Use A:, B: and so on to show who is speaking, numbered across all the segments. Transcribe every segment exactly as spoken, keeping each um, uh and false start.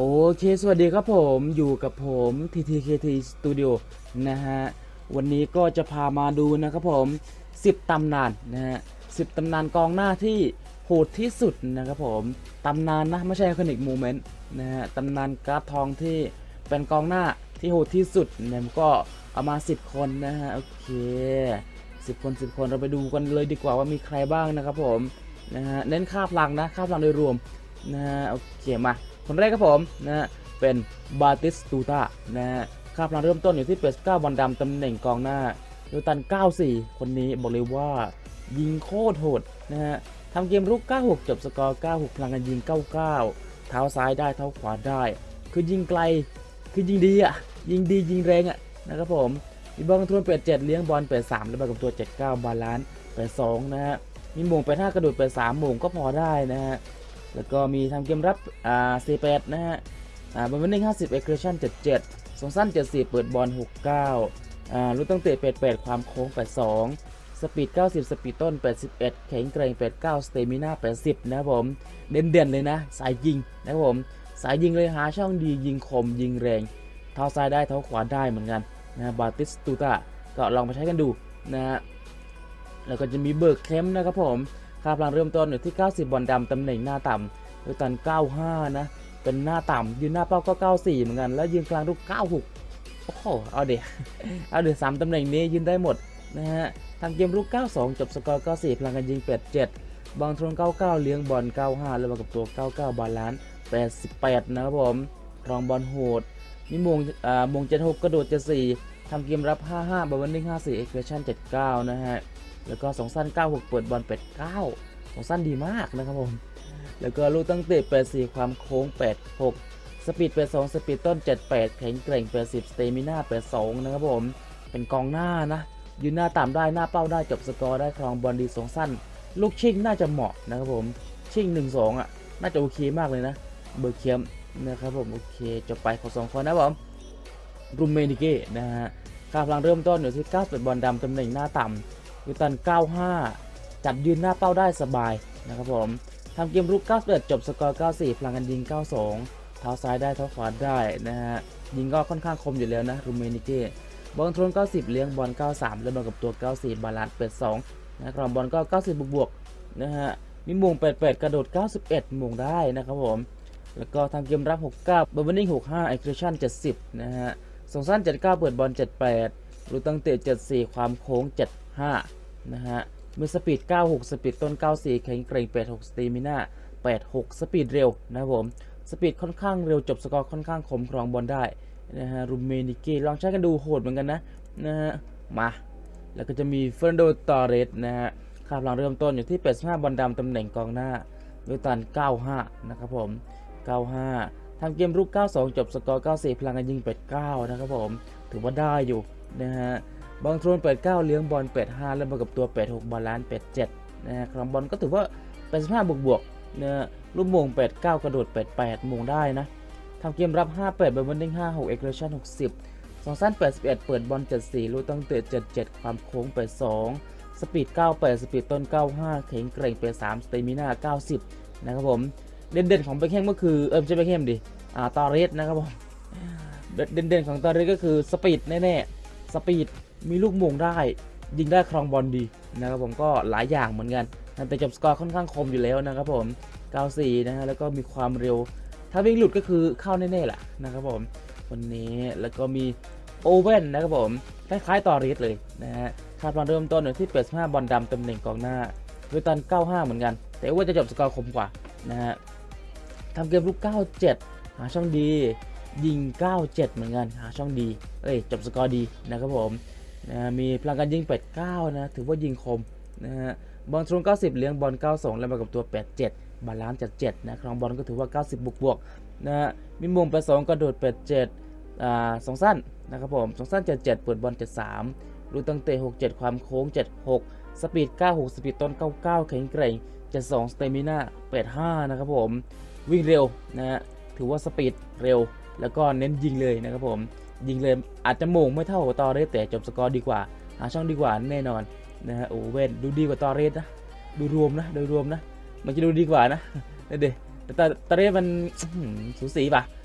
A: โอเคสวัสดีครับผมอยู่กับผม ที ที เค ที Studio นะฮะวันนี้ก็จะพามาดูนะครับผมสิบตำนานนะฮะสิบตำนานกองหน้าที่โหดที่สุดนะครับผมตำนานนะไม่ใช่คอนิกโมเมนต์นะฮะตำนานการ์ดทองที่เป็นกองหน้าที่โหดที่สุดเนี่ยก็เอามาสิบคนนะฮะโอเคสิบคนสิบคนเราไปดูกันเลยดีกว่าว่ามีใครบ้างนะครับผมนะฮะเน้นค่าพลังนะค่าพลังโดยรวมนะฮะโอเคมาคนแรกครับผมนะฮะเป็นบาติสตูตานะฮะค่าพลังเริ่มต้นอยู่ที่แปดสิบเก้าบอลดำตำแหน่งกองหน้ายูตันเก้าสิบสี่คนนี้บอกเลยว่ายิงโคตรโหดนะฮะทำเกมรุกเก้าสิบหกจบสกอร์เก้าสิบหกพลังการยิงเก้าสิบเก้าเท้าซ้ายได้เท้าขวาได้คือยิงไกลคือยิงดีอ่ะยิงดียิงแรงอ่ะนะครับผมมีบอลคอนโทรลแปดสิบเจ็ดเลี้ยงบอลแปดสิบสามแล้วบอลกับตัวเจ็ดสิบเก้าบาลานซ์แปดสิบสองนะฮะมีโมงแปดสิบห้ากระโดดแปดสิบสามโมงก็พอได้นะฮะแล้วก็มีทำเกมรับอ่าสี่สิบแปดนะฮะอ่าบอลวินนิ่งห้าสิบเอ็กซ์เครชั่นเจ็ดสิบเจ็ดส่งสั้นเจ็ดสิบเปิดบอลหกสิบเก้าอ่าลูกตั้งเตะแปดสิบแปดความโค้งแปดสิบสองสปีดเก้าสิบสปีดต้นแปดสิบเอ็ดแข็งแกร่งแปดสิบเก้าสเตมิน่าแปดสิบนะครับผมเด่นๆเลยนะสายยิงนะครับผมสายยิงเลยหาช่องดียิงคมยิงแรงเท้าซ้ายได้เท้าขวาได้เหมือนกันนะบาติสตูตาก็ลองไปใช้กันดูนะฮะแล้วก็จะมีเบิร์กเคมนะครับผมค่าพลังเริ่มต้นอยู่ที่เก้าสิบบอลดำตำแหน่งหน้าต่ำด้วยตันเก้าสิบห้านะเป็นหน้าต่ำยืนหน้าเป้าก็เก้าสิบสี่เหมือนกันแล้วยืนกลางลูกเก้าสิบหกโอ้โหเอาเดี๋ยวเอาเดี๋ยวสามตำแหน่งนี้ยืนได้หมดนะฮะทางเกมลูกเก้าสิบสองจบสกอร์เก้าสิบสี่พลังการยิงแปดสิบเจ็ดบอลทรนเก้าสิบเก้าเลี้ยงบอลเก้าสิบห้าแล้วมากับตัวเก้าสิบเก้าบาลานซ์แปดสิบแปดนะครับผมครองบอลโหดมีมงอ่ามงเจ็ดสิบหกกระโดดเจ็ดสิบสี่ทำเกมรับห้าสิบห้าบอลวินนิ่งห้าสิบสี่เอ็กซ์เพรสชั่นเจ็ดสิบเก้านะฮะแล้วก็สองสั้นเก้าสิบหกเปิดบอลแปดสิบเก้าสองสั้นดีมากนะครับผมแล้วก็ลูกตั้งเตะแปดสิบสี่ความโค้งแปดสิบหกสปีดแปดสิบสองสปีดต้นเจ็ดสิบแปดแข็งแกร่งแปดสิบสเตมิน่าแปดสิบสองนะครับผมเป็นกองหน้านะยืนหน้าต่ำได้หน้าเป้าได้จบสกอร์ได้ครองบอลดีสองสั้นลูกชิงน่าจะเหมาะนะครับผมชิงหนึ่งสองอ่ะน่าจะโอเคมากเลยนะเบอร์เคียมนะครับผมโอเคจบไปขอสองคนนะผมรูเมนิเก้นะฮะค่าพลังเริ่มต้นอยู่ที่เก้าสิบบอลดำตำแหน่งหน้าต่ำยูตันเก้าสิบห้าจัดยืนหน้าเป้าได้สบายนะครับผมทำเกมรุกเก้าสิบเอ็ดจบสกอร์เก้าสิบสี่พลังการยิงเก้าสิบสองเท้าซ้ายได้เท้าขวาได้นะฮะยิงก็ค่อนข้างคมอยู่แล้วนะรูเมนิเก้บอลทรนเก้าสิบเลี้ยงบอลเก้าสิบสามแล้วบอลกับตัวเก้าสิบบาลานซ์แปดสิบสองนะครองบอลก็เก้าสิบบวกๆนะฮะมีมงแปดสิบแปดกระโดดเก้าสิบเอ็ดมงได้นะครับผมแล้วก็ทำเกมรับหกสิบเก้าบอลวินนิ่งหกสิบห้าเอ็กซ์เครชั่นเจ็ดสิบนะฮะส่งสั้นเจ็ดสิบเก้าเปิดบอลเจ็ดสิบแปดลูกตั้งเตะเจ็ดสิบสี่ความโค้งเจ็ดสิบห้านะฮะมีสปีดเก้าสิบหกสปีดต้นเก้าสิบสี่แข็งแกร่งแปดสิบหกสเตมิน่าแปดสิบหกสปีดเร็วนะครับผมสปีดค่อนข้างเร็วจบสกอร์ค่อนข้างคมครองบอลได้นะฮะรูเมนิเก้ลองใช้กันดูโหดเหมือนกันนะนะฮะมาแล้วก็จะมีเฟรนโดตอเรสนะฮะค่าพลังเริ่มต้นอยู่ที่แปดสิบห้าบอลดำตำแหน่งกองหน้าด้วยตันเก้าสิบห้านะครับผมเก้าสิบห้าทำเกมรุกเก้าสิบสองจบสกอร์เก้าสิบสี่พลังการยิงแปดสิบเก้านะครับผมถือว่าได้อยู่นะฮะบอลทรนแปดสิบเก้าเลี้ยงบอลแปดสิบห้าแล้วมากับตัวแปดสิบหกบาลานซ์แปดสิบเจ็ดนะฮะครองบอลก็ถือว่าแปดสิบห้าบวกบวกนะลูกโมงแปดสิบเก้ากระโดดแปดสิบแปดโมงได้นะทำเกมรับห้าสิบแปดบอลวินนิ่งห้าสิบหกเอ็กซ์เครชั่นหกสิบสองสั้นแปดสิบเอ็ดเปิดบอลเจ็ดสิบสี่ลูกตั้งเตะเจ็ดสิบเจ็ดความโค้งแปดสิบสองสปีดเก้าสิบแปดสปีดต้นเก้าสิบห้าแข็งแกร่งแปดสิบสามสเตมิน่าเก้าสิบนะครับผมเด่นๆของเบคแฮมก็คือเออไม่ใช่เบคแฮมดิอ่าตอเรสนะครับผมเด่นๆของตอเรสก็คือสปีดแน่ๆสปีดมีลูกโมงได้ยิงได้ครองบอลดีนะครับผมก็หลายอย่างเหมือนกันแต่จบสกอร์ค่อนข้างคมอยู่แล้วนะครับผมเก้าสิบสี่นะฮะแล้วก็มีความเร็วถ้าวิ่งหลุดก็คือเข้าแน่ๆแหละนะครับผมคนนี้แล้วก็มีโอเว่นนะครับผมคล้ายๆตอเรสเลยนะฮะคาดว่าเริ่มต้นอยู่ที่แปดสิบห้าบอลดำตำแหน่งกองหน้าด้วยตันเก้าสิบห้าเหมือนกันแต่ว่าจะจบสกอร์คมกว่านะฮะทำเกมลุกเก้าสิบเจ็ดหาช่องดียิงเก้าสิบเจ็ดเหมือนกันหาช่องดีเอ้ยจบสกอร์ดีนะครับผมนะมีพลังการยิงแปดสิบเก้านะถือว่ายิงคมนะฮะบอลทรนเก้าสิบเลี้ยงบอลเก้าสิบสองแล้วมากับตัวแปดสิบเจ็ดบาลานซ์เจ็ดสิบเจ็ดนะครองบอลก็ถือว่าเก้าสิบบวกบวกนะฮะมีมงแปดสิบสองกระโดดแปดสิบเจ็ดอ่าสองสั้นนะครับผมสองสั้นเจ็ดสิบเจ็ดเปิดบอลเจ็ดสิบสามลูกตั้งเตะหกสิบเจ็ดความโค้งเจ็ดสิบหกสปีดเก้าสิบหกสปีดต้นเก้าสิบเก้าแข็งแกร่งเจ็ดสิบสองสเตมิน่าแปดสิบห้านะครับผมวิ่งเร็วนะฮะถือว่าสปีดเร็วแล้วก็เน้นยิงเลยนะครับผมยิงเลยอาจจะโมงไม่เท่าตอเรสแต่จบสกอร์ดีกว่าหาช่องดีกว่าแน่นอนนะฮะโอเว่นดูดีกว่าตอเรสนะดูรวมนะโดยรวมนะมันจะดูดีกว่านะเด็ดแต่ตอเรสมันสูสีป่ะ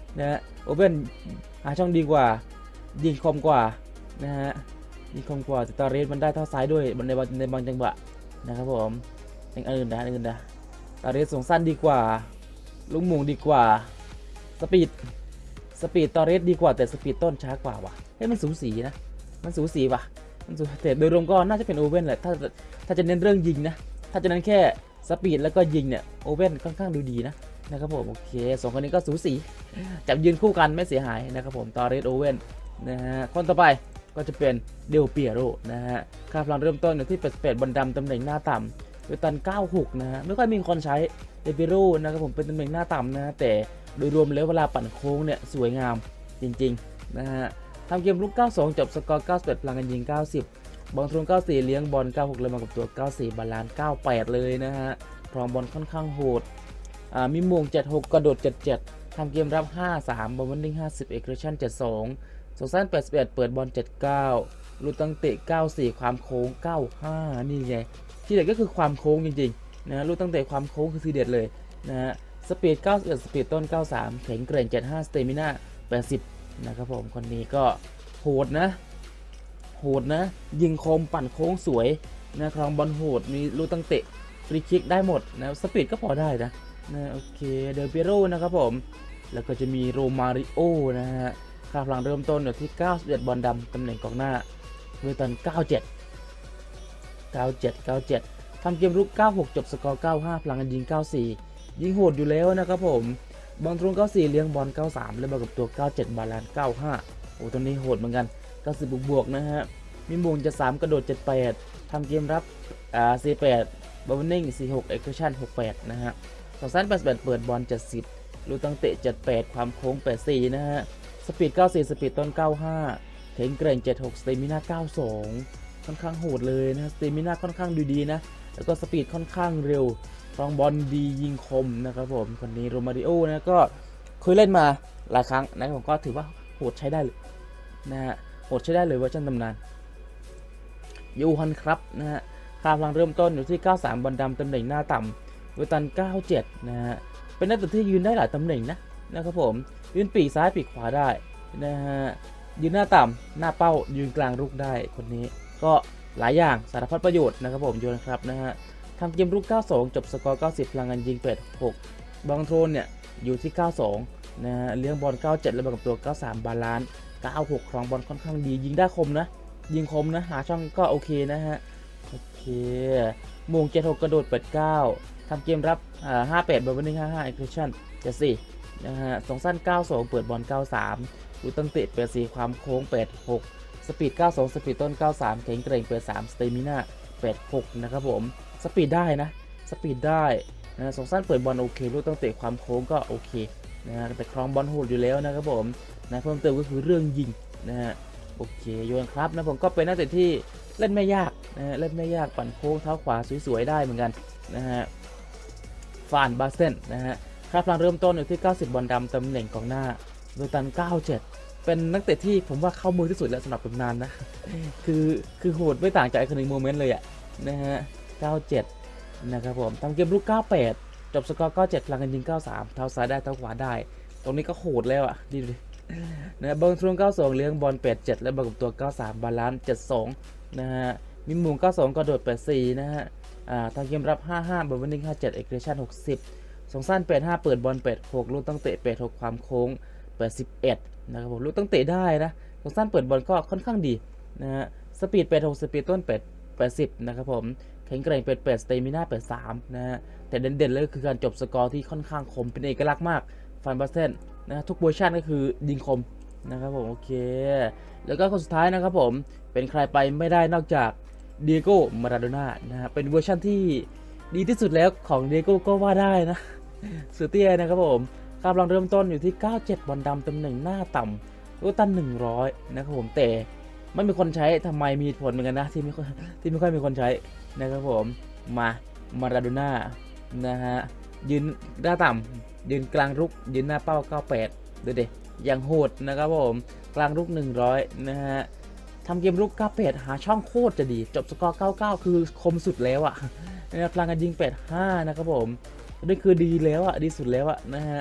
A: นะฮะโอเว่นหาช่องดีกว่ายิงคมกว่านะฮะยิงคมกว่าแต่ตอเรสมันได้เท่าซ้ายด้วยในบางในบางจังหวะนะครับผมอย่างอื่นนะอื่นนะตอเรสส่งสั้นดีกว่าลูกหม่งดีกว่าสปีดสปีดตอเรสดีกว่าแต่สปีดต้นช้ากว่าว่ะเฮ้ยมันสูสีนะมันสูสีว่ะมันสูแต่โดยรวมก็น่าจะเป็นโอเว่นแหละถ้าถ้าจะเน้นเรื่องยิงนะถ้าจะเน้นแค่สปีดแล้วก็ยิงเนี่ยโอเว่นค่อนข้างดูดีนะนะครับผมโอเคสองคนนี้ก็สูสีจับยืนคู่กันไม่เสียหายนะครับผมตอเรสโอเว่นนะฮะคนต่อไปก็จะเป็นเดลเปียโรนะฮะค่าพลังเริ่มต้นอยู่ที่แปดสิบแปดบอลดำตำแหน่งหน้าต่ำโดยตันเก้าสิบหกนะฮะไม่ค่อยมีคนใช้เดลเปียโรนะครับผมเป็นตำแหน่งหน้าต่ำนะฮะแต่โดยรวมแล้วเวลาปั่นโค้งเนี่ยสวยงามจริงๆนะฮะทำเกมลุกเก้าสิบสองจบสกอร์เก้าสิบเอ็ดพลังกันยิงเก้าสิบบอลทรงเก้าสิบสี่เลี้ยงบอลเก้าสิบหกเลยมากับตัวเก้าสิบสี่บาลานซ์เก้าสิบแปดเลยนะฮะครองบอลค่อนข้างโหดอ่ามีมงเจ็ดสิบหกกระโดดเจ็ดสิบเจ็ดทำเกมรับห้าสิบสามบอลวันดิ้งห้าสิบเอ็กซ์ชั่นเจ็ดสิบสองส่งสั้นแปดสิบเอ็ดเปิดบอลเจ็ดสิบเก้าลูกตั้งเตะเก้าสิบสี่ความโค้งเก้าสิบห้านี่ไงที่เด็ดก็คือความโค้งจริงๆนะลูกตั้งเตะความโค้งคือทีเด็ดเลยนะฮะสปีดเก้าสิบเอ็ดสปีดต้นเก้าสิบสามแข็งแกร่งเจ็ดสิบห้าสเตมิน่าแปดสิบนะครับผมคนนี้ก็โหดนะโหดนะยิงคมปั่นโค้งสวยนะครองบอลโหดมีลูกตั้งเตะฟรีคิกได้หมดนะสปีดก็พอได้นะนะโอเคเดลเปียโรนะครับผมแล้วก็จะมีโรมาริโอนะฮะค่าพลังเริ่มต้นอยู่ที่เก้าสิบเอ็ดบอลดำตำแหน่งกองหน้าโดยตอนเก้าสิบเจ็ด เก้าสิบเจ็ด เก้าสิบเจ็ดทำเกมรุกเก้าสิบหกจบสกอร์เก้าสิบห้าพลังกันยิงเก้าสิบสี่ยิงโหดอยู่แล้วนะครับผมบอลตรงเก้าสิบสี่เลี้ยงบอลเก้าสิบสามแล้วมากับตัวเก้าสิบเจ็ดบาลานซ์เก้าสิบห้าโอ้ตัวนี้โหดเหมือนกันเก้าสิบบวกบวกนะฮะมีมงจะสามกระโดดเจ็ดสิบแปดทำเกมรับอ่าสี่สิบแปดบอลนิ่งสี่สิบหกเอ็กซ์ชั่นหกสิบแปดนะฮะสองสั้นแปดสิบแปดเปิดบอลเจ็ดสิบลูกตั้งเตะเจ็ดสิบแปดความโค้งแปดสิบสี่นะฮะสปีดเก้าสิบสี่สปีดต้นเก้าสิบห้าแข็งแกร่งเจ็ดสิบหกสเตมิน่าเก้าสิบสองค่อนข้างโหดเลยนะสเตมิน่าค่อนข้างดูดีนะแล้วก็สปีดค่อนข้างเร็วครองบอลดียิงคมนะครับผมคนนี้โรมาริโอนะก็เคยเล่นมาหลายครั้งนะผมก็ถือว่าโหดใช้ได้เลยนะฮะโหดใช้ได้เลยเวอร์ชันตำนานยูฮันครับนะฮะค่าพลังเริ่มต้นอยู่ที่เก้าสิบสามบอลดำตำแหน่งหน้าต่ำเวตันเก้าสิบเจ็ดนะฮะเป็นนักเตะที่ยืนได้หลายตำแหน่งนะนะครับผมยืนปีกซ้ายปีกขวาได้นะฮะยืนหน้าต่ำหน้าเป้ายืนกลางรุกได้คนนี้ก็หลายอย่างสารพัดประโยชน์นะครับผมโยนครับนะฮะทำเกมรุกเก้าสิบสองจบสกอร์เก้าสิบพลังงานยิงแปดสิบหกบอลโทนเนี่ยอยู่ที่เก้าสิบสองนะฮะเลี้ยงบอลเก้าสิบเจ็ดแล้วมากับตัวเก้าสิบสามบาลานซ์เก้าสิบหกครองบอลค่อนข้างดียิงได้คมนะยิงคมนะหาช่องก็โอเคนะฮะโอเคมงเจ็ดสิบหกกระโดดแปดสิบเก้าทำเกมรับอ่าห้าสิบแปดบอลวันนิ่งห้าสิบห้าเอ็กซ์ชั่นเจ็ดสิบสี่นะฮะสองสั้นเก้าสิบสองเปิดบอลเก้าสิบสามลูกตั้งเตะแปดสิบสี่ความโค้งแปดสิบหกสปีดเก้าสิบสองสปีดต้นเก้าสิบสามแข็งแกร่งแปดสิบสามสเตมิน่าแปดสิบหกนะครับผมสปีดได้นะสปีดได้นะสองสั้นเปิดบอลโอเคลูกตั้งเตะความโค้งก็โอเคนะฮะแต่ครองบอลโหดอยู่แล้วนะครับผมนะเพิ่มเติมก็คือเรื่องยิงนะฮะโอเคโยนครับนะผมก็เป็นนักเตะที่เล่นไม่ยากนะฮะเล่นไม่ยากปั่นโค้งเท้าขวาสวยๆได้เหมือนกันนะฮะฟานบาสเซนนะฮะค่าพลังเริ่มต้นอยู่ที่เก้าสิบบอลดำตำแหน่งกองหน้าโดยตันเก้าสิบเจ็ดเป็นนักเตะที่ผมว่าเข้ามือที่สุดแล้วสำหรับตำนานนะคือคือโหดไม่ต่างจากไอคอนิกโมเมนต์เลยอะนะฮะเก้าสิบเจ็ดนะครับผมทำเกมลุกเก้าสิบแปดจบสกอร์เก้าสิบเจ็ดพลังกันยิงเก้าสิบสามเท้าซ้ายได้เท้าขวาได้ตรงนี้ก็โหดแล้วอะดีเลยนะบอลทรวงเก้าสิบสองเลี้ยงบอลแปดสิบเจ็ดและบอลกับตัวเก้าสิบสามบาลานซ์เจ็ดสิบสองนะฮะมีมุมเก้าสิบสองกระโดดแปดสิบสี่นะฮะอ่าทำเกมรับห้าสิบห้าบอลวันนิ่งห้าสิบเจ็ดเอ็กซ์เพรสชั่นหกสิบสองสั้นแปดสิบห้าเปิดบอลแปดสิบหกลูกตั้งเตะแปดสิบหกความโค้งแปดสิบเอ็ดนะครับผมลูกตั้งเตะได้นะสองสั้นเปิดบอลก็ค่อนข้างดีนะฮะสปีดแปดสิบหกสปีดต้นแปด แปดสิบนะครับผมแข็งแกร่งแปดสิบแปดสเตมิน่าแปดสิบสามนะฮะแต่เด่นๆเลยก็คือการจบสกอร์ที่ค่อนข้างคมเป็นเอกลักษณ์มากฟันบาสเซนนะทุกเวอร์ชันก็คือยิงคมนะครับผมโอเคแล้วก็คนสุดท้ายนะครับผมเป็นใครไปไม่ได้นอกจากเดียโก้มาราโดน่านะฮะเป็นเวอร์ชันที่ดีที่สุดแล้วของเดียโก้ก็ว่าได้นะสุดเตี้ยนะครับผมกำลังเริ่มต้นอยู่ที่เก้าสิบเจ็ดบอลดำตำแหน่งหน้าต่ำรูตันหนึ่งร้อยนะครับผมแต่ไม่มีคนใช้ทำไมมีผลเหมือนกันนะที่ไม่ค่อยที่ไม่ค่อยมีคนใช้นะครับผมมามาราโดน่านะฮะยืนหน้าต่ำยืนกลางรุกยืนหน้าเป้าเก้าสิบแปดดูดิอย่างโหดนะครับผมกลางรุกหนึ่งร้อยนะฮะทำเกมรุกเก้าสิบแปดหาช่องโคตรจะดีจบสกอร์เก้าสิบเก้าคือคมสุดแล้วอะนะครับพลังการยิงแปดสิบห้านะครับผมนี่คือดีแล้วอะดีสุดแล้วอะนะฮะ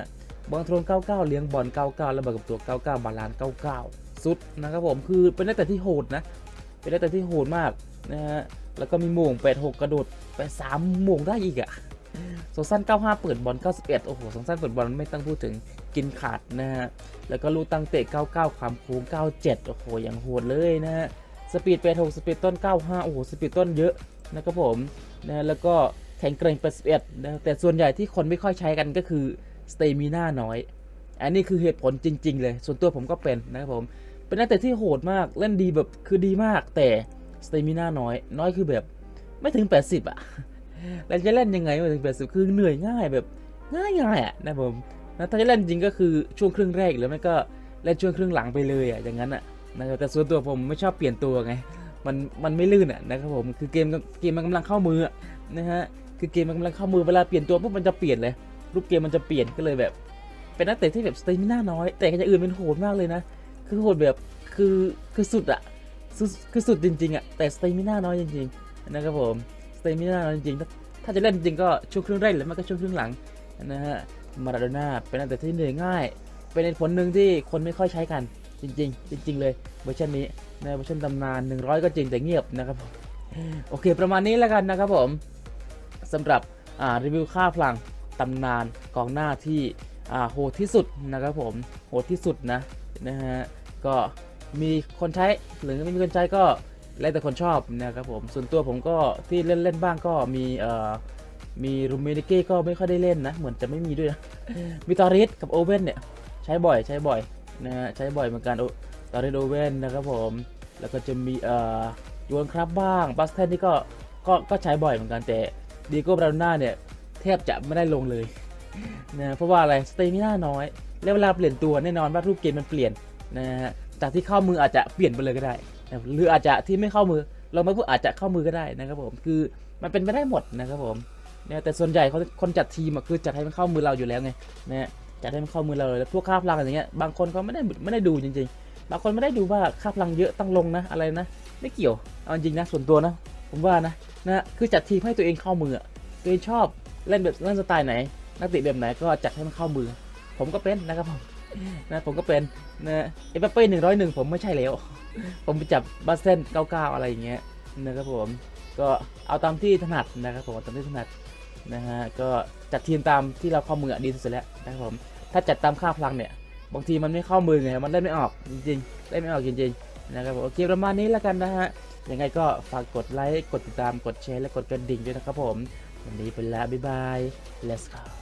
A: บอลโทนเก้าเก้าเลี้ยงบอลเก้าเก้าแล้วบวกกับตัวเก้าเก้าบาลานเก้าเก้าสุดนะครับผมคือเป็นนักเตะที่โหดนะเป็นนักเตะที่โหดมากนะฮะแล้วก็มีโมงแปดหกกระโดดไปสามโมงได้อีกอะสองสั้นเก้าห้าเปิดบอลเก้าสิบเอ็ดโอ้โหสองสั้นเปิดบอลไม่ต้องพูดถึงกินขาดนะฮะแล้วก็ลูกตั้งเตะเก้าเก้าความโค้งเก้าเจ็ดโอ้โหอย่างโหดเลยนะฮะสปีดแปดหกสปีดต้นเก้าห้าโอ้โหสปีดต้นเยอะนะครับผมนะแล้วก็แข็งแกร่งแปดสิบเอ็ดนะแต่ส่วนใหญ่ที่คนไม่ค่อยใช้กันก็คือสเตมิน่าน้อยอันนี้คือเหตุผลจริงๆเลยส่วนตัวผมก็เป็นนะครับผมเป็นนักเตะที่โหดมากเล่นดีแบบคือดีมากแต่สเตมิน่าน้อยน้อยคือแบบไม่ถึงแปดสิบอ่ะแล้วจะเล่นยังไงไม่ถึงแปดสิบคือเหนื่อยง่ายแบบง่ายง่ายอ่ะนะผมนะถ้าจะเล่นจริงก็คือช่วงครึ่งแรกหรือไม่ก็เล่นช่วงครึ่งหลังไปเลยอ่ะอย่างนั้นอ่ะนะครับแต่ส่วนตัวผมไม่ชอบเปลี่ยนตัวไงมันมันไม่ลื่นอ่ะนะครับผมคือเกมเกมมันกำลังเข้ามือนะฮะคือเกมมันกำลังเข้ามือเวลาเปลี่ยนตัวปุ๊บมันจะเปลี่ยนเลยรูปเกมมันจะเปลี่ยนก็เลยแบบเป็นนักเตะที่แบบสเตมิน่าน้อยแต่กันอย่างอื่นเป็นโหดมากเลยนะคือโหดแบบคือคือสุดอ่ะคือสุดจริงๆอ่ะแต่สเตมิน่าน้อยจริงๆนะครับผมสเตมิน่าน้อยจริงๆถ้าจะเล่นจริงก็ช่วงครึ่งแรกหรือไม่ก็ช่วงครึ่งหลังนะฮะมาราโดน่าเป็นนักเตะที่เหนื่อยง่ายเป็นเหตุผลหนึ่งที่คนไม่ค่อยใช้กันจริงๆจริงๆเลยเวอร์ชันนี้นะเวอร์ชันตำนานหนึ่งร้อยก็จริงแต่เงียบนะครับผมโอเคประมาณนี้แล้วกันนะครับผมสำหรับอ่ารีวิวค่าพลังตำนานกองหน้าที่อ่าโหดที่สุดนะครับผมโหดที่สุดนะนะฮะก็มีคนใช้หรือไม่มีคนใช้ก็แล้วแต่คนชอบนะครับผมส่วนตัวผมก็ที่เล่นเล่นบ้างก็มีเอ่อมีรูเมนิเก้ก็ไม่ค่อยได้เล่นนะเหมือนจะไม่มีด้วยนะมีตอริสกับโอเว่นเนี่ยใช้บ่อยใช้บ่อยนะฮะใช้บ่อยเหมือนกันตอริสโอเว่นนะครับผมแล้วก็จะมีเอ่อยูนครับบ้างบัสเทนนี่ก็ก็ก็ใช้บ่อยเหมือนกันแต่ดีโก้บราโดน่าเนี่ยแทบจะไม่ได้ลงเลยนะเพราะว่าอะไรสเตมิน่าน้อยแล้วเวลาเปลี่ยนตัวแน่นอนว่ารูปเกมมันเปลี่ยนนะฮะจากที่เข้ามืออาจจะเปลี่ยนไปเลยก็ได้หรืออาจจะที่ไม่เข้ามือเราไม่พูดอาจจะเข้ามือก็ได้นะครับผมคือมันเป็นไปได้หมดนะครับผมเนี่ยแต่ส่วนใหญ่เขาคนจัดทีมคือจัดให้มันเข้ามือเราอยู่แล้วไงนะจัดให้มันเข้ามือเราเลยแล้วพวกค่าพลังอะไรเงี้ยบางคนเขาไม่ได้ไม่ได้ดูจริงๆบางคนไม่ได้ดูว่าค่าพลังเยอะต้องลงนะอะไรนะไม่เกี่ยวเอาจริงนะส่วนตัวนะผมว่านะนะคือจัดทีมให้ตัวเองเข้ามือตัวเองชอบเล่นแบบเล่นสไตล์ไหนนักเตะแบบไหนก็จัดให้มันเข้ามือผมก็เป็นนะครับผมนะผมก็เป็นนะเอ็มบัปเป้หนึ่งร้อยหนึ่งผมไม่ใช่แล้วผมไปจับบาสเซนเก้าเก้าอะไรอย่างเงี้ยนะครับผมก็เอาตามที่ถนัดนะครับผมตามที่ถนัดนะฮะก็จัดทีมตามที่เราเข้ามือดีที่สุดแล้วนะครับผมถ้าจัดตามค่าพลังเนี่ยบางทีมันไม่เข้ามือไงมันเล่นไม่ออกจริงๆเล่นไม่ออกจริงๆนะครับผมโอเคประมาณนี้แล้วกันนะฮะยังไงก็ฝากกดไลค์กดติดตามกดแชร์และกดกระดิ่งด้วยนะครับผมวันนี้ไปแล้วบ๊ายบาย let's go